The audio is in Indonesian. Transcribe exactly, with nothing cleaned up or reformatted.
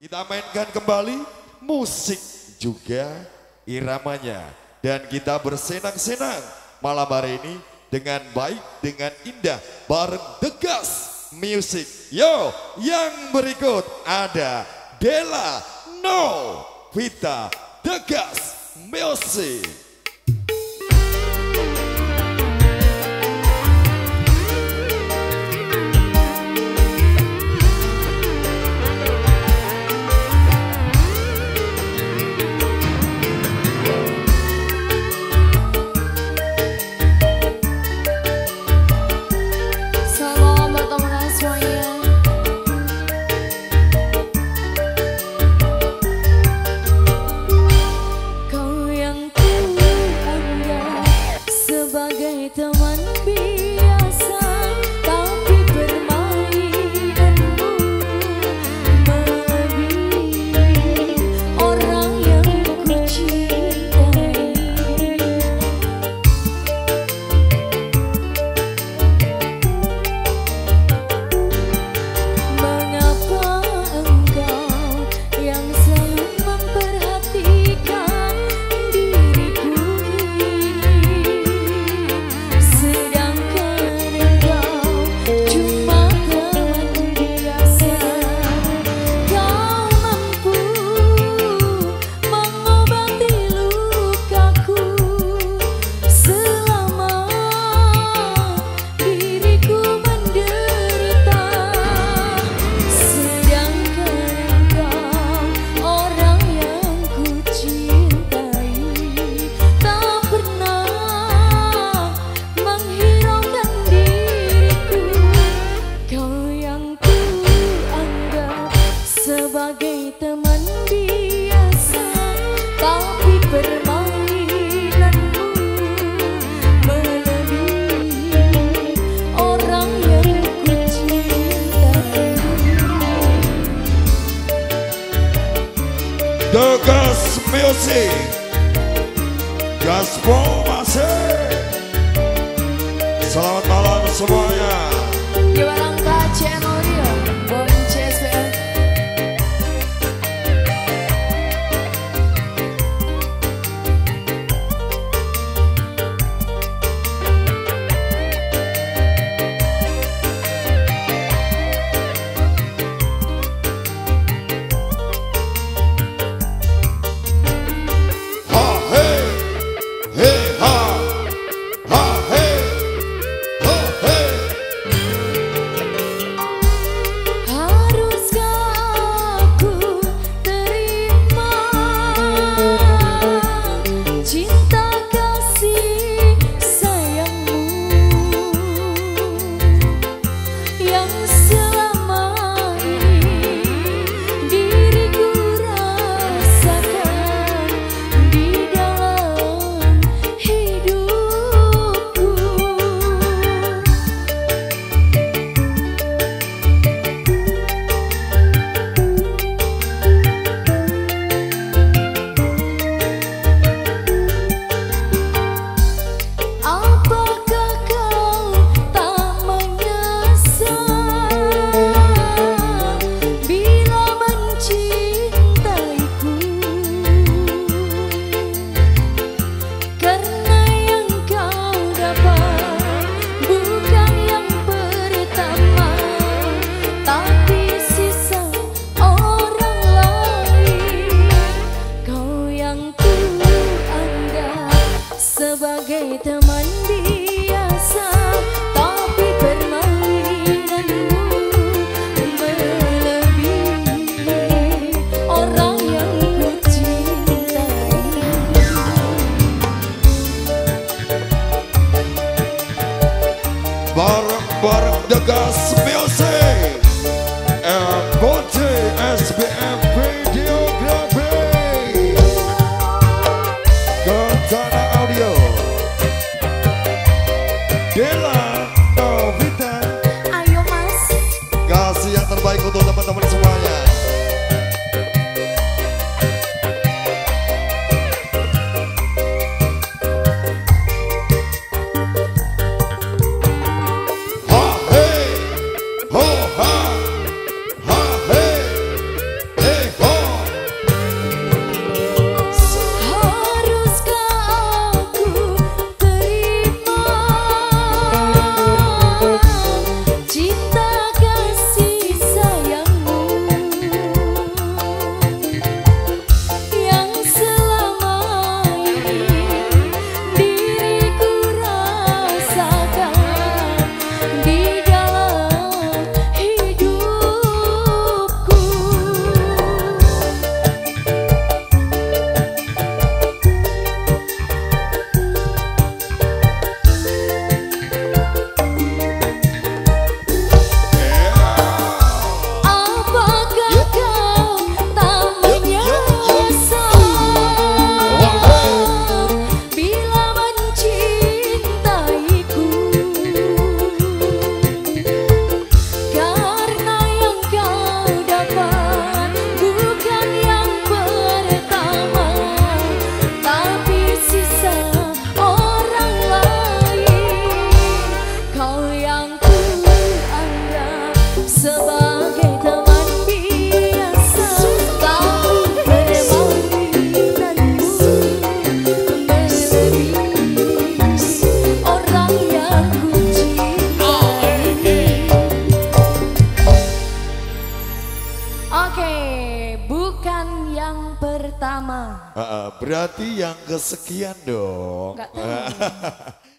Kita mainkan kembali musik juga iramanya. Dan kita bersenang-senang malam hari ini dengan baik, dengan indah bareng The Gas Music. Yo, yang berikut ada Della Novita The Gas Music. Teman biasa tapi permainanmu melebihi orang yang ku cintai. Mengapa engkau yang selalu memperhatikan diriku? Sebagai teman biasa tapi permainanmu melebihi orang yang ku cintai. The Gas Music, Gaspol masih. Selamat malam semuanya. Gimana Kak Cenorio? Bom C S P L. pertama. Uh, uh, berarti yang kesekian dong. Nggak tahu.